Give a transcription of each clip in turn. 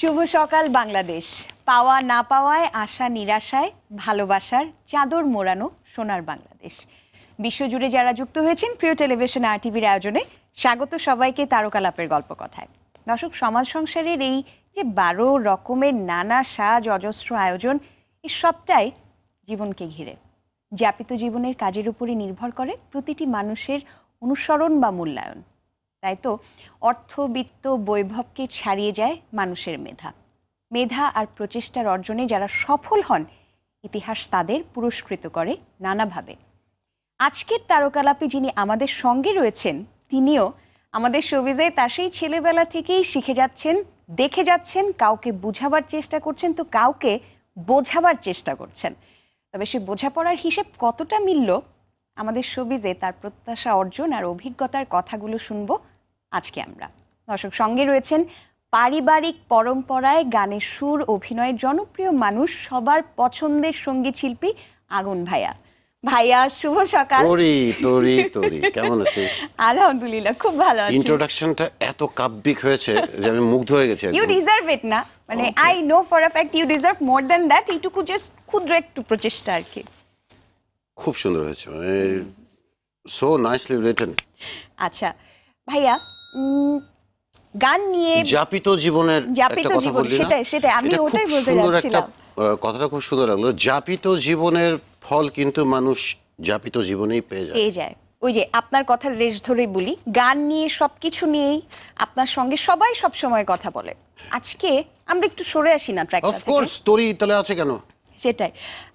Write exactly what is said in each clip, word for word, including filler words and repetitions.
শুভ সকাল বাংলাদেশ। পাওয়া না পাওয়ায়, আশা নিরাশায়, ভালোবাসার চাদর মোড়ানো সোনার বাংলাদেশ। বিশ্বজুড়ে যারা যুক্ত হয়েছেন প্রিয় টেলিভিশন আর টিভির আয়োজনে, স্বাগত সবাইকে তারকালাপের গল্প কথায়। দর্শক, সমাজ সংসারের এই যে বারো রকমের নানা সাজ অজস্র আয়োজন, এই সবটাই জীবনকে ঘিরে। যাপিত জীবনের কাজের উপরই নির্ভর করে প্রতিটি মানুষের অনুসরণ বা মূল্যায়ন। তাই তো অর্থবিত্ত বৈভবকে ছাড়িয়ে যায় মানুষের মেধা। মেধা আর প্রচেষ্টার অর্জনে যারা সফল হন, ইতিহাস তাদের পুরস্কৃত করে নানাভাবে। আজকের তারকালাপে যিনি আমাদের সঙ্গে রয়েছেন, তিনিও আমাদের শোবিজে তার সেই ছেলেবেলা থেকেই শিখে যাচ্ছেন, দেখে যাচ্ছেন, কাউকে বোঝাবার চেষ্টা করছেন, তো কাউকে বোঝাবার চেষ্টা করছেন। তবে সে বোঝাপড়ার হিসেব কতটা মিলল, আমাদের শোবিজে তার প্রত্যাশা অর্জন আর অভিজ্ঞতার কথাগুলো শুনবো আজকে আমরা। দর্শক, সঙ্গে রয়েছেন পারিবারিক পরম্পরায় গানের সুর, অভিনয়ের জনপ্রিয় মানুষ, সবার পছন্দের সঙ্গীত শিল্পী আগুন ভাইয়া। ভাইয়া শুভ সকাল। তোরি তোরি তোরি কেমন আছিস? আলহামদুলিল্লাহ, খুব ভালো আছি। ইন্ট্রোডাকশনটা এত কাব্যিক হয়েছে যে আমি মুগ্ধ হয়ে গেছি। ইউ ডিজার্ভ ইট না, মানে I know for a fact you deserve more than that. এইটুকু জাস্ট ক্ষুদ্র একটু প্রচেষ্টা আর কি। খুব সুন্দর হয়েছে, মানে সো নাইসলি রিটেন। আচ্ছা ভাইয়া, গান নিয়ে যাপিত জীবনের যাপিত জীবন, সেটাই সেটাই আমি ওটাই বলতে যাচ্ছিলাম। কথাটা খুব সুন্দর লাগলো। যাপিত জীবনের ফল কিন্তু মানুষ যাপিত জীবনেই পেয়ে যায় পেয়ে যায় ওই যে আপনার কথার রেশ ধরেই বলি, গান নিয়ে সবকিছু নিয়েই আপনার সঙ্গে সবাই সব সময় কথা বলে। আজকে আমরা একটু সরে আসি না ট্র্যাকটা থেকে। অফকোর্স, তোরই তাহলে আছে কেন? সেটাই।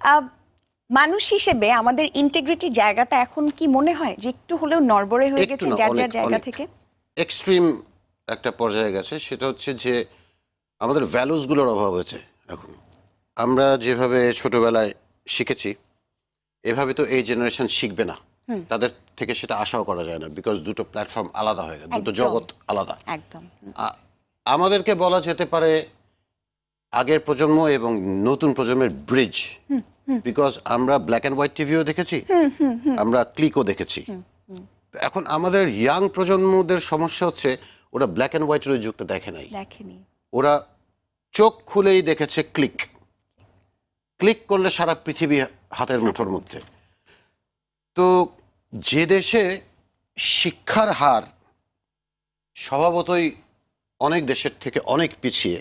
মানুষ হিসেবে আমাদের ইন্টিগ্রিটির জায়গাটা এখন কি মনে হয় যে একটু হলেও নড়বড়ে হয়ে গেছে যার যার জায়গা থেকে? এক্সট্রিম একটা পর্যায়ে গেছে। সেটা হচ্ছে যে আমাদের ভ্যালুসগুলোর অভাব হয়েছে এখন। আমরা যেভাবে ছোটবেলায় শিখেছি, এভাবে তো এই জেনারেশন শিখবে না। তাদের থেকে সেটা আশাও করা যায় না, বিকজ দুটো প্ল্যাটফর্ম আলাদা হয়ে গেছে, দুটো জগৎ আলাদা। একদম। আমাদেরকে বলা যেতে পারে আগের প্রজন্ম এবং নতুন প্রজন্মের ব্রিজ, বিকজ আমরা ব্ল্যাক অ্যান্ড হোয়াইট টিভিও দেখেছি, আমরা ক্লিকও দেখেছি। এখন আমাদের ইয়াং প্রজন্মদের সমস্যা হচ্ছে ওরা ব্ল্যাক অ্যান্ড হোয়াইটের ওই যুগটা দেখে নাই, ওরা চোখ খুলেই দেখেছে ক্লিক। ক্লিক করলে সারা পৃথিবী হাতের মুঠোর মধ্যে। তো যে দেশে শিক্ষার হার স্বভাবতই অনেক দেশের থেকে অনেক পিছিয়ে,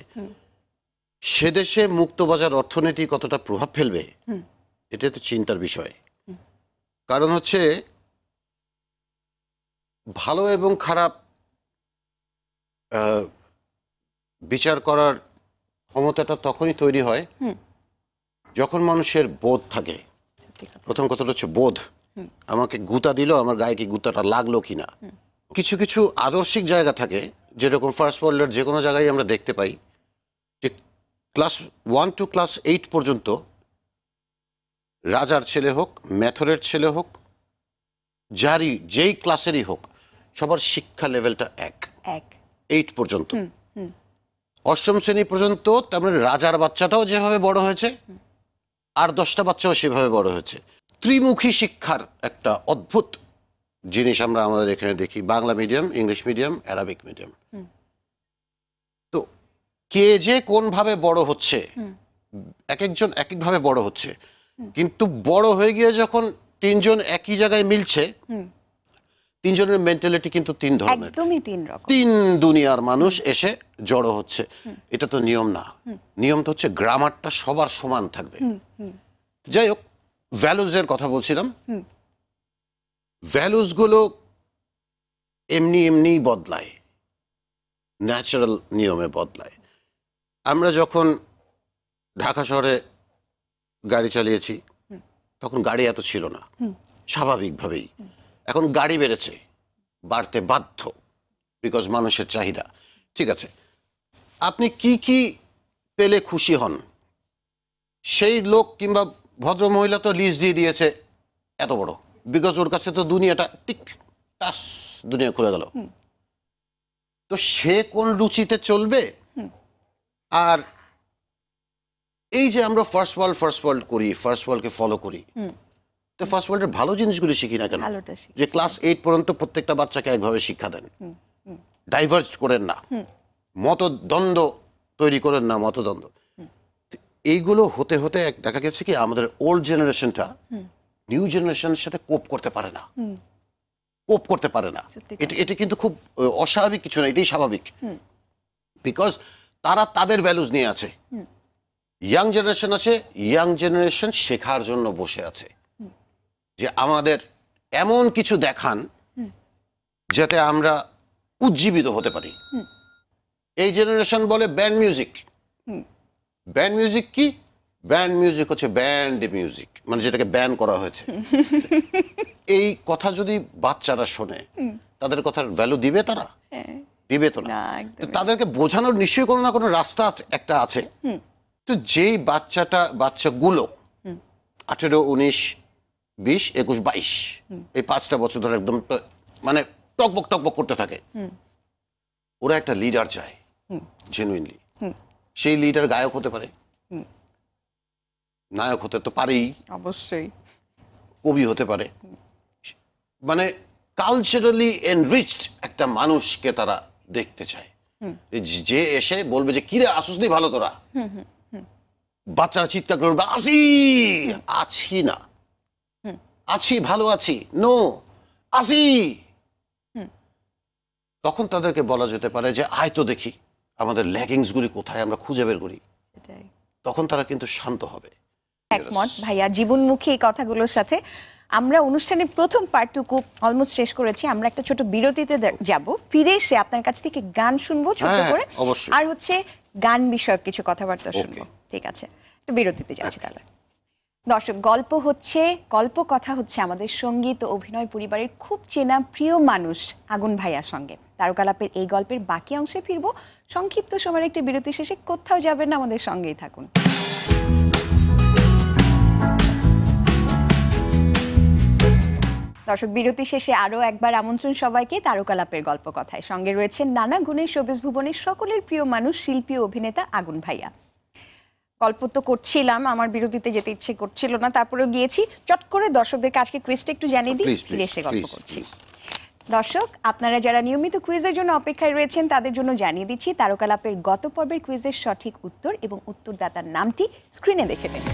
সে দেশে মুক্তবাজার অর্থনীতি কতটা প্রভাব ফেলবে, এটা তো চিন্তার বিষয়। কারণ হচ্ছে ভালো এবং খারাপ বিচার করার ক্ষমতাটা তখনই তৈরি হয় যখন মানুষের বোধ থাকে। প্রথম কথাটা হচ্ছে বোধ। আমাকে গুতা দিল, আমার গায়ে কি গুতাটা লাগলো কিনা। কিছু কিছু আদর্শিক জায়গা থাকে, যেরকম ফার্স্ট ওয়ার্ল্ডের যে কোনো জায়গায় আমরা দেখতে পাই যে class one to class eight পর্যন্ত রাজার ছেলে হোক, মেথরের ছেলে হোক, যারই যেই ক্লাসেরই হোক, সবার শিক্ষা লেভেলটা এক এক এইট পর্যন্ত। অষ্টম শ্রেণী পর্যন্ত তার মানে রাজার বাচ্চাটাও যেভাবে বড় হয়েছে, আর দশটা বাচ্চাও সেভাবে বড় হয়েছে। ত্রিমুখী শিক্ষার একটা অদ্ভুত জিনিস আমরা আমাদের এখানে দেখি, Bangla medium, English medium, Arabic medium. তো কে যে কোনভাবে বড় হচ্ছে, এক একজন এক একভাবে বড় হচ্ছে, কিন্তু বড় হয়ে গিয়ে যখন তিনজন একই জায়গায় মিলছে, তিনজনের মেন্টালিটি কিন্তু তিন ধরনের, তিন দুনিয়ার মানুষ এসে জড়ো হচ্ছে। এটা তো নিয়ম না। নিয়ম তো হচ্ছে গ্রামারটা সবার সমান থাকবে। যাই হোক, ভ্যালুজের কথা বলছিলাম। ভ্যালুসগুলো এমনি এমনি বদলায়, ন্যাচারাল নিয়মে বদলায়। আমরা যখন ঢাকা শহরে গাড়ি চালিয়েছি, তখন গাড়ি এত ছিল না, স্বাভাবিকভাবেই। এখন গাড়ি বেড়েছে, বাড়তে বাধ্য, বিকজ মানুষের চাহিদা। ঠিক আছে, আপনি কি কি পেলে খুশি হন? সেই লোক কিংবা ভদ্র মহিলা তো লিস্ট দিয়ে দিয়েছে এত বড়, বিকজ ওর কাছে তো দুনিয়াটা টিক টাস দুনিয়া খুলে গেল। তো সে কোন রুচিতে চলবে? আর এই যে আমরা ফার্স্ট ওয়ার্ল্ড ফার্স্ট ওয়ার্ল্ড করি, ফার্স্ট ওয়ার্ল্ডকে ফলো করি, তো ফার্স্ট ওয়ার্ল্ডের ভালো জিনিসগুলো শিখি না কেন? যে ক্লাস এইট পর্যন্ত প্রত্যেকটা বাচ্চাকে একভাবে শিক্ষা দেন, ডাইভার্জ করেন না, মতদ্বন্দ্ব তৈরি করেন না মতদ্বন্দ্ব। এইগুলো হতে হতে এক দেখা গেছে কি আমাদের ওল্ড জেনারেশনটা নিউ জেনারেশনের সাথে কোপ করতে পারে না, কোপ করতে পারে না। এটা এটা কিন্তু খুব অস্বাভাবিক কিছু না, এটাই স্বাভাবিক। বিকজ তারা তাদের ভ্যালুজ নিয়ে আছে, ইয়াং জেনারেশন আছে, ইয়াং জেনারেশন শেখার জন্য বসে আছে যে আমাদের এমন কিছু দেখান যাতে আমরা উজ্জীবিত হতে পারি। এই জেনারেশন বলে ব্যান্ড মিউজিক। ব্যান্ড মিউজিক কি? ব্যান্ড মিউজিক হচ্ছে ব্যান্ড মিউজিক, মানে যেটাকে ব্যান করা হয়েছে। এই কথা যদি বাচ্চারা শোনে তাদের কথার ভ্যালু দিবে তারা? দিবে তো না। তাদেরকে বোঝানোর নিশ্চয়ই কোনো না কোনো রাস্তা একটা আছে। তো যেই বাচ্চাটা বাচ্চাগুলো আঠেরো উনিশ বিশ একুশ বাইশ এই পাঁচটা বছর ধরে একদম মানে টকবক টকবক করতে থাকে, ওরা একটা লিডার চায় জেনুইনলি। সেই লিডার গায়ক হতে পারে, নায়ক হতে তো পারেই, অবশ্যই কবি হতে পারে, মানে কালচারালি এনরিচড একটা মানুষকে তারা দেখতে চায়, যে এসে বলবে যে কিরে আসুস নি ভালো তোরা। বাচ্চারা চিৎকার করবে আসি, আছি না, আছি ভালো আছি, নো আসি। তখন তাদেরকে বলা যেতে পারে যে আয় তো দেখি আমাদের ল্যাকিংস গুলি কোথায়, আমরা খুঁজে বের করি। তখন তারা কিন্তু শান্ত হবে। একমত ভাইয়া জীবনমুখী এই কথাগুলোর সাথে। আমরা অনুষ্ঠানের প্রথম পার্টটুকু অলমোস্ট শেষ করেছি, আমরা একটা ছোট বিরতিতে যাব, ফিরে এসে আপনার কাছ থেকে গান শুনবো ছোট করে, আর হচ্ছে গান বিষয়ক কিছু কথাবার্তা শুনবো। ঠিক আছে, একটু বিরতিতে যাচ্ছি তাহলে। দর্শক, গল্প হচ্ছে গল্প কথা হচ্ছে আমাদের সঙ্গীত ও অভিনয় পরিবারের খুব চেনা প্রিয় মানুষ আগুন ভাইয়ার সঙ্গে। তারকালাপের এই গল্পের বাকি অংশে ফিরবো সংক্ষিপ্ত সময়ের একটি বিরতি শেষে। কোথাও যাবেন না, আমাদের সঙ্গেই থাকুন। দর্শক, বিরতি শেষে আরও একবার আমন্ত্রণ সবাইকে তারকালাপের গল্প কথায়। সঙ্গে রয়েছেন নানা গুণের শোবিজ ভুবনের সকলের প্রিয় মানুষ শিল্পী ও অভিনেতা আগুন ভাইয়া। গল্প তো করছিলাম, আমার বিরতিতে যেতে ইচ্ছে করছিল না, তারপরেও গিয়েছি। চট করে দর্শকদেরকে আজকে কুইজটা একটু জানিয়ে দিই, ফিরে এসে গল্প করছি। দর্শক, আপনারা যারা নিয়মিত কুইজের জন্য অপেক্ষায় রয়েছেন তাদের জন্য জানিয়ে দিচ্ছি তারকালাপের গত পর্বের কুইজের সঠিক উত্তর এবং উত্তরদাতার নামটি স্ক্রিনে দেখে দেন।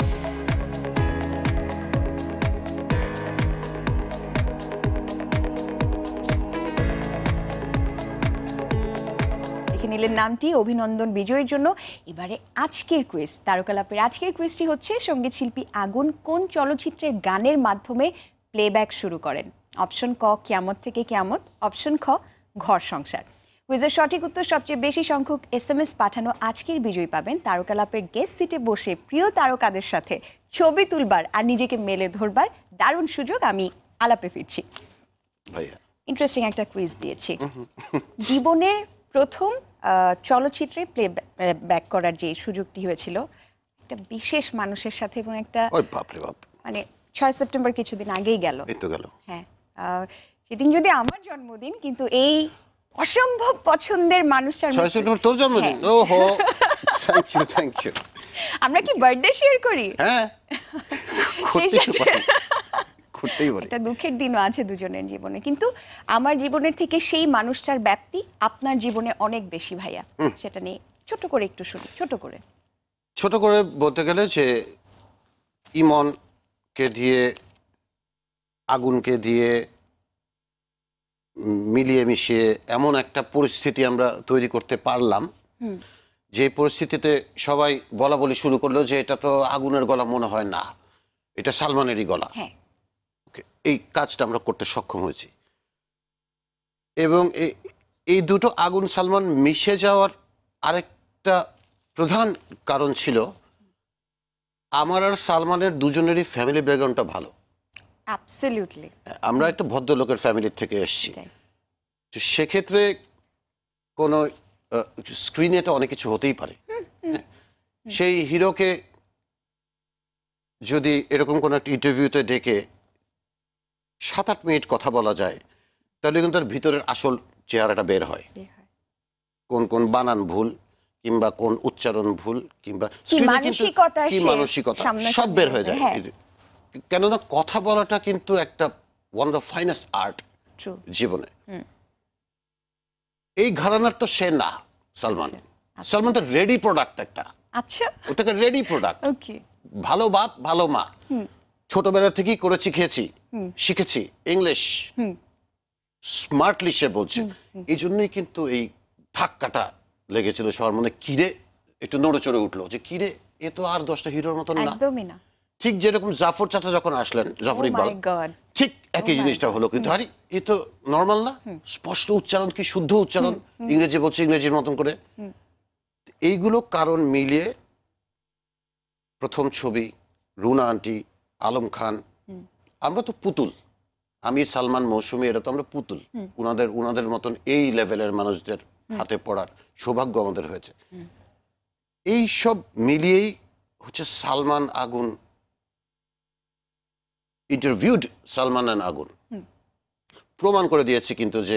নিলেন নামটি, অভিনন্দন বিজয়ের জন্য। এবারে আজকের কুইজ, তারকালাপের আজকের কুইজটি হচ্ছে সঙ্গীত শিল্পী আগুন কোন চলচ্চিত্রের গানের মাধ্যমে প্লেব্যাক শুরু করেন? অপশন ক কিয়ামত থেকে কিয়ামত, অপশন খ ঘর সংসার। কুইজের সঠিক উত্তর সবচেয়ে বেশি সংখ্যক এস এম এস পাঠানো আজকের বিজয়ী পাবেন তারকালাপের গেস্ট সিটে বসে প্রিয় তারকাদের সাথে ছবি তুলবার আর নিজেকে মেলে ধরবার দারুণ সুযোগ। আমি আলাপে ফিরছি। ইন্টারেস্টিং একটা কুইজ দিয়েছি। জীবনের প্রথম চলচ্চিত্রে প্লে ব্যাক করার যে সুযোগটি হয়েছিল একটা বিশেষ মানুষের সাথে, এবং একটা মানে ছয় সেপ্টেম্বর কিছুদিন আগেই গেল। হ্যাঁ, সেদিন যদি আমার জন্মদিন, কিন্তু এই অসম্ভব পছন্দের মানুষটার ছয় সেপ্টেম্বর তোর জন্মদিন। ওহো, থ্যাংক ইউ থ্যাংক ইউ। আমরা কি বার্থডে শেয়ার করি? হ্যাঁ, একটা দুঃখের দিনও আছে দুজনের জীবনে, কিন্তু আমার জীবনের থেকে সেই মানুষটার ব্যাপ্তি আপনার জীবনে অনেক বেশি ভাইয়া। সেটা নিয়ে ছোট করে একটু শুনি, ছোট করে ছোট করে বলতে গেলে যে ইমনকে দিয়ে আগুনকে দিয়ে মিলিয়ে মিশিয়ে এমন একটা পরিস্থিতি আমরা তৈরি করতে পারলাম, যে পরিস্থিতিতে সবাই বলা বলি শুরু করলো যে এটা তো আগুনের গলা মনে হয় না, এটা সালমানেরই গলা। এই কাজটা আমরা করতে সক্ষম হয়েছি, এবং এই দুটো আগুন সালমান মিশে যাওয়ার আরেকটা প্রধান কারণ ছিল আমার আর সালমানের দুজনেরই ফ্যামিলি ব্যাকগ্রাউন্ডটা ভালো। অ্যাবসলিউটলি, আমরা একটা ভদ্রলোকের ফ্যামিলির থেকে এসেছি, তো সেক্ষেত্রে কোনো স্ক্রিনে তো অনেক কিছু হতেই পারে। সেই হিরোকে যদি এরকম কোনো একটা ইন্টারভিউতে ডেকে সাত আট মিনিট কথা বলা যায়, তাহলে কিন্তু তার ভিতরের আসল চেহারাটা বের হয়। কোন কোন বানান ভুল, কিংবা কোন উচ্চারণ ভুল, কিংবা কি মানসিকতা, সব বের হয়ে যায়। কেননা কথা বলাটা কিন্তু একটা one of the finest art জীবনে। এই ঘরানার তো সে না সালমান, সালমান তো রেডি প্রোডাক্ট একটা, আচ্ছা ও থেকে রেডি প্রোডাক্ট। ওকে, ভালো বাপ ভালো মা, ছোটবেলা থেকেই করেছি খেয়েছি শিখেছি ইংলিশ, স্মার্টলি সে বলছে। এই জন্যই কিন্তু এই ধাক্কাটা লেগেছিল সবার মনে, কিরে একটু নড়ে চড়ে উঠলো যে কিরে এ তো আর দশটা হিরোর মতন না। একদমই না। ঠিক যেরকম জাফর চাচা যখন আসলেন, Zafar Oh Iqbal, my God! ঠিক একই Oh my জিনিসটা হলো। কিন্তু আরে এ তো নর্মাল না, স্পষ্ট উচ্চারণ, কি শুদ্ধ উচ্চারণ, ইংরেজি বলছে ইংরেজির মতন করে। এইগুলো কারণ মিলিয়ে প্রথম ছবি, রুনা আন্টি, আলম খান, আমরা তো পুতুল, আমি সালমান মৌসুমী, এরা তো আমরা পুতুল। উনাদের উনাদের মতন এই লেভেলের মানুষদের হাতে পড়ার সৌভাগ্য আমাদের হয়েছে। এই সব মিলিয়েই হচ্ছে সালমান আগুন, ইন্টারভিউড সালমান অ্যান্ড আগুন প্রমাণ করে দিয়েছে কিন্তু যে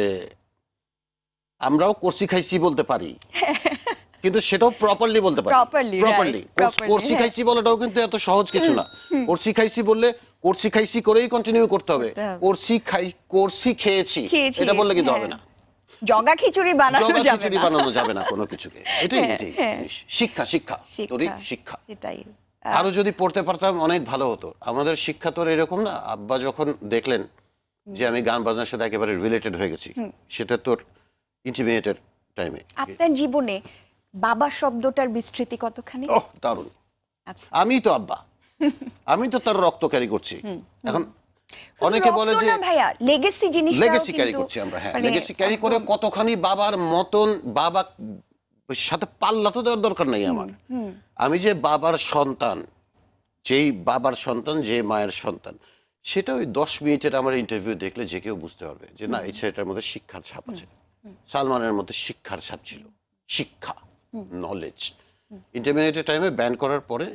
আমরাও করছি খাইছি বলতে পারি, কিন্তু সেটাও প্রপারলি বলতে পারি। Properly, প্রপারলি right, properly, করছি হ্যাঁ। খাইছি বলাটাও কিন্তু এত সহজ কিছু না। করছি খাইছি বললে করছি খাইছি করেই কন্টিনিউ করতে হবে। করতে হবে। করছি খাই করছি খেয়েছি খেয়েছি, এটা বললে কিন্তু হ্যাঁ। হবে না। জগা খিচুড়ি বানানো জগা যাবে খিচুড়ি না। বানানো যাবে না কোনো কিছুকে। এটাই এটাই জিনিস। শিক্ষা শিক্ষা তোরই শিক্ষা। সেটাই। আরো যদি পড়তে পারতাম অনেক ভালো হতো। আমাদের শিক্ষা তো এরকম না। আব্বা যখন দেখলেন যে আমি গান বাজনার সাথে একেবারে রিলেটেড হয়ে গেছি, সেটা তোর ইন্টিমেটের টাইমে। আপনার জীবনে বাবা শব্দটার বিস্তৃতি কতখানি? ওহ দারুণ। আচ্ছা, আমি তো আব্বা, আমি তো তার রক্ত ক্যারি করছি। এখন অনেকে বলে যে ভাইয়া লেগেসি জিনিসটাও লেগেসি ক্যারি কিন্তু করছি আমরা। হ্যাঁ, মানে লেগেসি ক্যারি করে কতখানি বাবার মতন, বাবা সাথে পাল্লা তো দেওয়ার দরকার নেই আমার। আমি যে বাবার সন্তান, যেই বাবার সন্তান, যে মায়ের সন্তান, সেটা ওই দশ মিনিটের আমার ইন্টারভিউ দেখলে যে কেউ বুঝতে পারবে যে না এই ছেলেটার মধ্যে শিক্ষার ছাপ আছে। সালমানের মধ্যে শিক্ষার ছাপ ছিল, শিক্ষা, নলেজ। ইন্টারমিডিয়েটের টাইমে ব্যান করার পরে,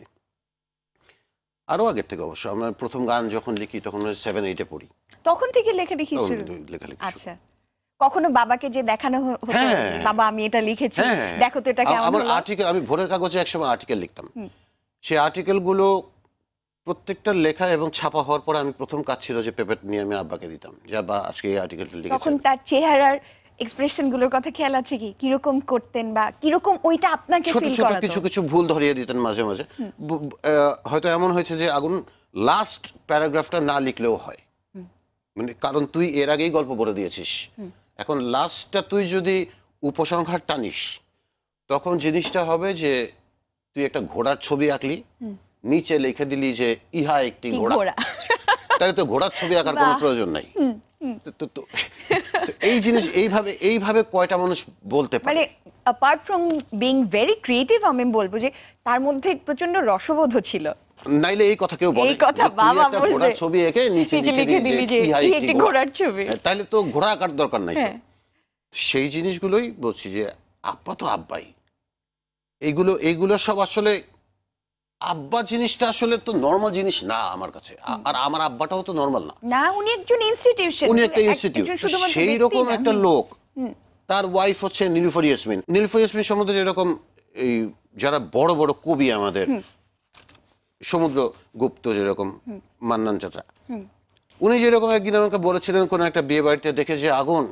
আরো আগের থেকে অবশ্য, আমরা প্রথম গান যখন লিখি তখন সেভেন এইটে পড়ি, তখন থেকে লেখালেখি শুরু। লেখালেখি। আচ্ছা, কখনো বাবাকে যে দেখানো হ- হতো, হ্যাঁ। বাবা আমি এটা লিখেছি, হ্যাঁ, দেখো তো এটা কেমন আমার হলো? আর্টিকেল, আমি ভোরের কাগজে একসময় আর্টিকেল লিখতাম। সেই আর্টিকেলগুলো প্রত্যেকটা লেখা এবং ছাপা হওয়ার পরে আমি প্রথম কাজ ছিল যে পেপার নিয়ে আমি আব্বাকে দিতাম যে আব্বা আজকে এই আর্টিকেলটা লিখেছি। তখন তার চেহারার এক্সপ্রেশন গুলোর কথা খেয়াল আছে কি, কিরকম করতেন বা কিরকম ওইটা আপনাকে ছোট ফিল ছোট করাতো? কিছু কিছু ভুল ধরিয়ে দিতেন মাঝে মাঝে। বু- আহ, হয়তো এমন হয়েছে যে আগুন লাস্ট প্যারাগ্রাফটা না লিখলেও হয়, মানে কারণ তুই এর আগেই গল্প বলে দিয়েছিস, এখন লাস্টটা তুই যদি উপসংহার টানিস তখন জিনিসটা হবে যে তুই একটা ঘোড়ার ছবি আঁকলি, নিচে লিখে দিলি যে ইহা একটি কি ঘোড়া, ঘোড়া। তাহলে তো ঘোড়ার ছবি আঁকার কোনো বাহ। প্রয়োজন নাই। তো- তো- তো- তো এই জিনিস এইভাবে এইভাবে কয়টা মানুষ বলতে পারে? মানে apart from being very creative, আমি বলবো যে তার মধ্যে প্রচন্ড রসবোধ ছিল। নাইলে এই কথা কেউ বলে এই কথা যে তুই বাবা একটা বলবে। ঘোড়ার ছবি এঁকে নিচে নিচে লিখে দিলি যে ইহা ইহা একটি একটি ঘোড়া। ঘোড়ার ছবি। হ্যাঁ, তাইলে তো ঘোড়া আঁকার দরকার নাই তো। হ্যাঁ। সেই জিনিসগুলোই বলছি যে আব্বা তো আব্বাই, এইগুলো এইগুলো সব আসলে আব্বা জিনিসটা আসলে তো নর্মাল জিনিস না আমার কাছে। আ- আর আমার আব্বাটাও তো নর্মাল না, না, উনি একজন ইনস্টিটিউশন, উনি একটা ইনস্টিটিউট, সেই রকম একটা লোক। তার ওয়াইফ হচ্ছে নীলুফার ইয়াসমিন। নীলুফার ইয়াসমিন সম্বন্ধে যেরকম এই যারা বড় বড় কবি আমাদের, সমুদ্র গুপ্ত যেরকম, মান্নান চাচা, উনি যেরকম একদিন আমাকে বলেছিলেন কোন একটা বিয়ে বাড়িতে দেখে যে আগুন,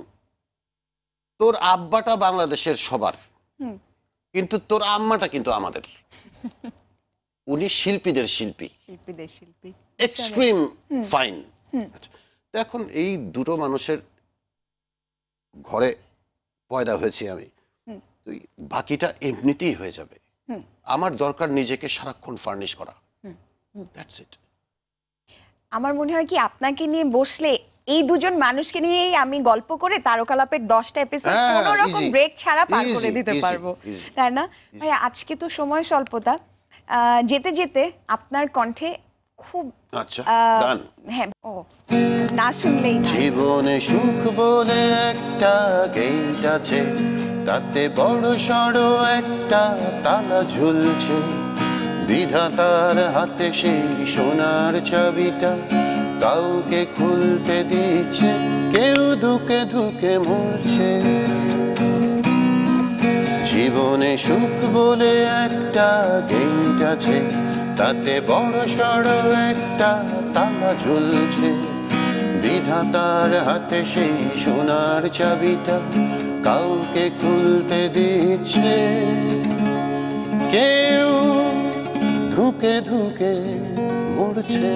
তোর আব্বাটা বাংলাদেশের সবার, কিন্তু তোর আম্মাটা কিন্তু আমাদের। উনি শিল্পীদের শিল্পী, শিল্পীদের শিল্পী। Extreme fine. এখন এই দুটো মানুষের ঘরে পয়দা হয়েছি আমি, তুই বাকিটা এমনিতেই হয়ে যাবে। আমার দরকার নিজেকে সারাক্ষণ ফার্নিশ করা, দ্যাটস ইট। আমার মনে হয় কি আপনাকে নিয়ে বসলে এই দুজন মানুষকে নিয়েই আমি গল্প করে তারকালাপের দশটা এপিসোড হ্যাঁ, কোনো রকম easy, ব্রেক ছাড়া পার করে easy, দিতে easy, পারবো, easy. তাই না ভাই? আজকে তো সময় স্বল্পতা, আহ, যেতে যেতে আপনার কণ্ঠে খুব আচ্ছা, আহ, গান। হ্যাঁ, ও না শুনলেই নয়। জীবনে সুখ বলে একটা গেট আছে, তাতে বড় সড়ো একটা তালা ঝুলছে, বিধাতার হাতে সেই সোনার চাবিটা কাউকে খুলতে দিচ্ছে, কেউ ধুকে ধুকে মরছে। জীবনে সুখ বলে একটা গেট আছে, তাতে বড় সড়ো একটা তালা ঝুলছে, বিধাতার হাতে সেই সোনার চাবিটা কাউকে খুলতে দিচ্ছে, কেউ ধুকে ধুকে মরছে।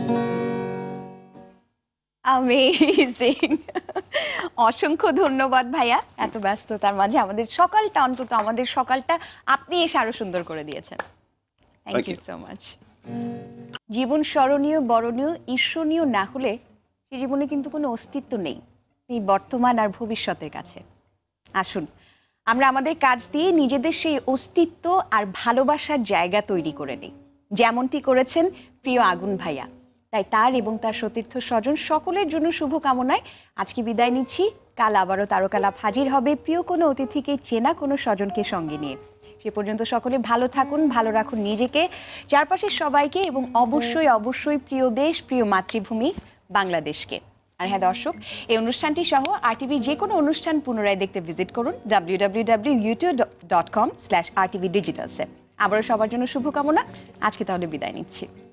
অ্যামেজিং, অসংখ্য ধন্যবাদ ভাইয়া। এত ব্যস্ততার মাঝে আমাদের সকালটা, অন্তত আমাদের সকালটা আপনি এসে আরো সুন্দর করে দিয়েছেন। Thank Thank you you. So much. জীবন স্মরণীয়, বরণীয়, ঈর্ষণীয় না হলে সে জীবনে কিন্তু কোনো অস্তিত্ব নেই, এই বর্তমান আর ভবিষ্যতের কাছে। আসুন আমরা আমাদের কাজ দিয়ে নিজেদের সেই অস্তিত্ব আর ভালোবাসার জায়গা তৈরি করে নিই, যেমনটি করেছেন প্রিয় আগুন ভাইয়া। তাই তার এবং তার সতীর্থ স্বজন সকলের জন্য শুভকামনায় আজকে বিদায় নিচ্ছি। কাল আবারও তারকালাপ হাজির হবে প্রিয় কোনো অতিথিকে, চেনা কোনো স্বজনকে সঙ্গে নিয়ে। সে পর্যন্ত সকলে ভালো থাকুন, ভালো রাখুন নিজেকে, চারপাশের সবাইকে, এবং অবশ্যই অবশ্যই প্রিয় দেশ, প্রিয় মাতৃভূমি বাংলাদেশকে। আর হ্যাঁ দর্শক, এই অনুষ্ঠানটি সহ আর টিভির যে কোনো অনুষ্ঠান পুনরায় দেখতে ভিজিট করুন W W W dot YouTube dot com slash R TV ডিজিটালসে। আবারও সবার জন্য শুভকামনা। আজকে তাহলে বিদায় নিচ্ছি।